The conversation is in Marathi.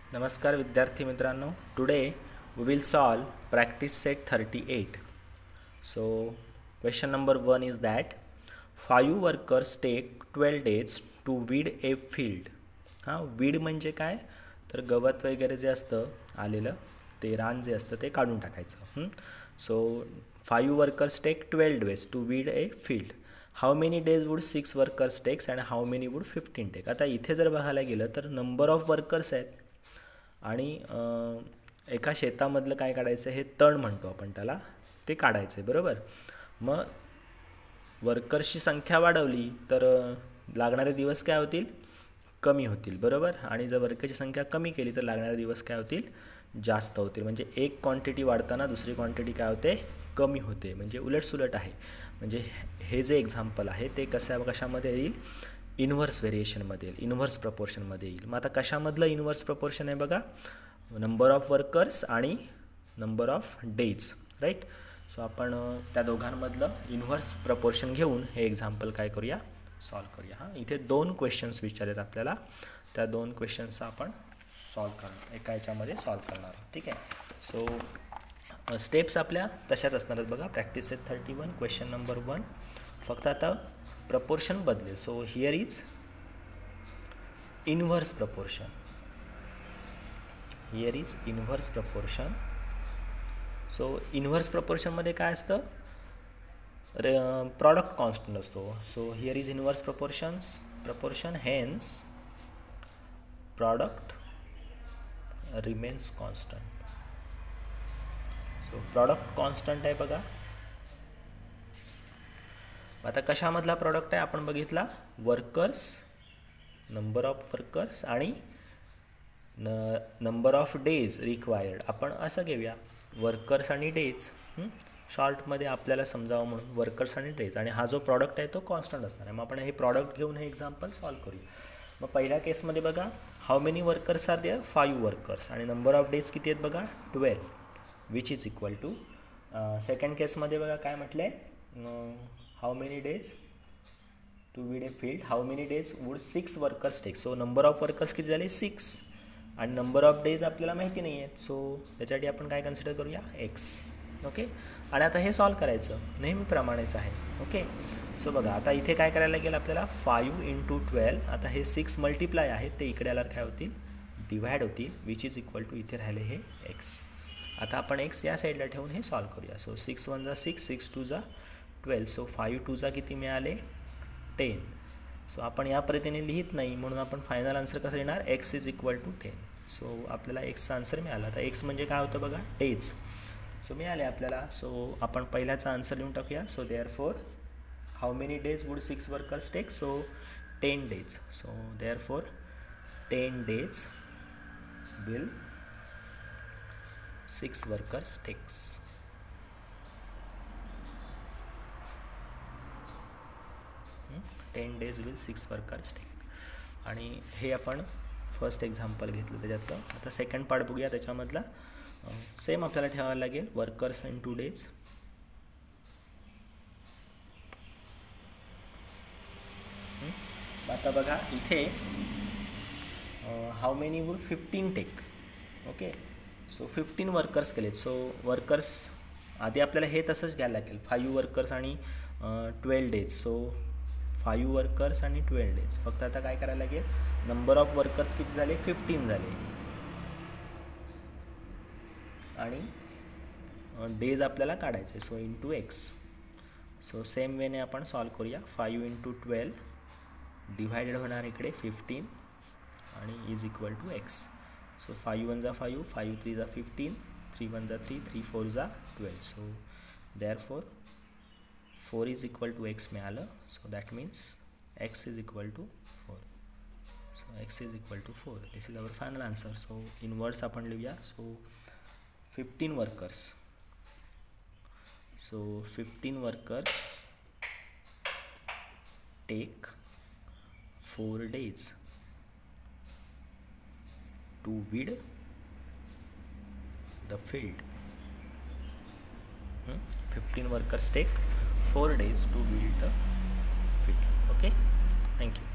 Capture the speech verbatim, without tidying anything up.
नमस्कार विद्यार्थी मित्रांनो. Today we will solve practice set thirty eight. So question number one is that five workers take twelve days to weed a field. हां, वीड म्हणजे काय, तर गवत वगैरे जे असतं आलेलं ते रान जे असतं ते काढून टाकायचं. So five workers take twelve days to weed a field. How many days would six workers takes and how many would fifteen take. आता इथे जर बघायला गेलं तर नंबर ऑफ वर्कर्स आहेत आणि एका शेतामधलं काय काढायचं, हे तण म्हणतो आपण त्याला, ते काढायचं आहे बरोबर. मग वर्कर्सची संख्या वाढवली तर लागणारे दिवस काय होतील, कमी होतील बरोबर. आणि जर वर्करची संख्या कमी केली तर लागणारे दिवस काय होतील, जास्त होतील. म्हणजे एक क्वांटिटी वाढताना दुसरी क्वांटिटी काय होते, कमी होते. म्हणजे उलटसुलट आहे. म्हणजे हे जे एक्झाम्पल आहे ते कशा कशामध्ये येईल, इन्व्हर्स व्हेरिएशनमध्ये येईल, इन्व्हर्स प्रपोर्शनमध्ये येईल. मग आता कशामधलं इन्व्हर्स प्रपोर्शन आहे बघा, नंबर ऑफ वर्कर्स आणि number of days, right. So आपण त्या दोघांमधलं इन्व्हर्स प्रपोर्शन घेऊन हे एक्झाम्पल काय करूया, सॉल्व करूया. हां, इथे दोन क्वेश्चन्स विचारलेत आपल्याला, त्या दोन क्वेश्चन्सचा आपण सॉल्व करणार, एका याच्यामध्ये सॉल्व करणार आहोत. ठीक आहे. सो स्टेप्स आपल्या तशाच असणार आहेत बघा. Practice set thirty one, question number one. फक्त आता प्रपोर्शन बदले. So here is inverse proportion, here is inverse proportion. So inverse प्रपोर्शनमध्ये काय असतं, रे प्रॉडक्ट कॉन्स्टंट असतो. So here is inverse proportions proportion hence product remains constant. So product constant आहे बघा. आता कशामधला प्रॉडक्ट आहे आपण बघितला, वर्कर्स, नंबर ऑफ वर्कर्स आणि न नंबर ऑफ डेज रिक्वायर्ड. आपण असं घेऊया, वर्कर्स आणि डेज, शॉर्टमध्ये आपल्याला समजावं म्हणून वर्कर्स आणि डेज. आणि हा जो प्रॉडक्ट आहे तो कॉन्स्टंट असणार आहे. मग आपण हे प्रॉडक्ट घेऊन हे एक्झाम्पल सॉल्व करूया. मग पहिल्या केसमध्ये बघा, how many workers are there, five workers, आणि नंबर ऑफ डेज किती आहेत बघा, twelve, which is equal to. Second केसमध्ये बघा काय म्हटलं आहे, how many days to weed a field, how many days would six workers take. So number of workers किती झाले, सिक्स, आणि नंबर ऑफ डेज आपल्याला माहिती नाही आहेत. सो त्याच्यासाठी आपण काय कन्सिडर करूया, एक्स. ओके. आणि आता हे सॉल्व करायचं नेहमीप्रमाणेच आहे. ओके. सो बघा आता इथे काय करायला लागेल आपल्याला, फायू इंटू ट्वेल्व. आता हे सिक्स मल्टिप्लाय आहेत ते इकडे आल्यावर काय होतील, डिवाइड होतील, विच इज इक्वल टू इथे राहिले हे एक्स. आता आपण एक्स या साईडला ठेवून हे सॉल्व करूया. सो सिक्स वन जा सिक्स, सिक्स टू जा ट्वेल्व. सो फायू टू जा किती मिळाले, टेन. सो आपण या पद्धतीने लिहित नाही म्हणून आपण फायनल आन्सर कसं लिहिणार, x is equal to ten. So आपल्याला एक्सचा आन्सर मिळाला. आता एक्स म्हणजे काय होतं बघा, डेज. सो मिळाले आपल्याला. सो आपण पहिल्याचा आन्सर लिहून टाकूया. So there four how many days would six workers take, so ten days. So there four ten days will six workers takes. Ten days will six workers take. आणि हे आपण फर्स्ट एक्झाम्पल घेतलं त्याच्यातलं. आता सेकंड पार्ट बघूया. त्याच्यामधला सेम आपल्याला ठेवायला लागेल, वर्कर्स इन टू डेज. आता बघा इथे how many would fifteen take. Okay. So fifteen workers केलेत. सो वर्कर्स आधी आपल्याला हे तसंच घ्यायला लागेल, फायू वर्कर्स आणि twelve days. So five workers आणि ट्वेल्व डेज. फक्त आता काय करायला लागेल, नंबर ऑफ वर्कर्स किती झाले, फिफ्टीन झाले, आणि डेज आपल्याला काढायचे. So into x. So same वेने आपण सॉल्व करूया. फायू इंटू ट्वेल्व डिवायडेड होणार इकडे फिफ्टीन आणि is equal to x. So five one जा फायू, फायू थ्री जा फिफ्टीन, थ्री वन जा थ्री, थ्री फोर जा twelve. So there four four is equal to x मिळालं. So that means x is equal to four. So x is equal to four. This is our final answer. So in words आपण लिहूया. So fifteen workers. So fifteen workers take four days to weed the field. Fifteen workers take four days to build the field. Okay, thank you.